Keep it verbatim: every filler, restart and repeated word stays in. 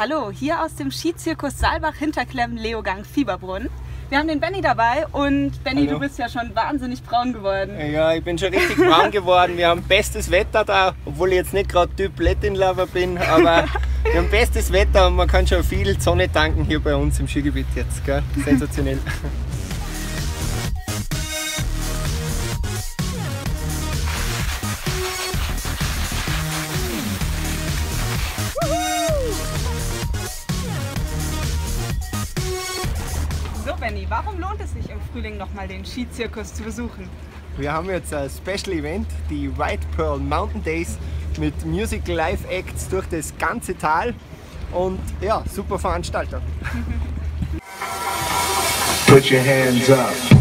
Hallo, hier aus dem Skizirkus Saalbach-Hinterklemm-Leogang Fieberbrunn. Wir haben den Benny dabei und Benny, Hallo. Du bist ja schon wahnsinnig braun geworden. Ja, ich bin schon richtig braun geworden. Wir haben bestes Wetter da, obwohl ich jetzt nicht gerade Typ Latin-Lover bin, aber wir haben bestes Wetter und man kann schon viel Sonne tanken hier bei uns im Skigebiet jetzt. Gell? Sensationell. So Benny, warum lohnt es sich im Frühling nochmal den Skizirkus zu besuchen? Wir haben jetzt ein Special Event, die White Pearl Mountain Days mit Musical Live Acts durch das ganze Tal und ja, super Veranstaltung. Put your hands up.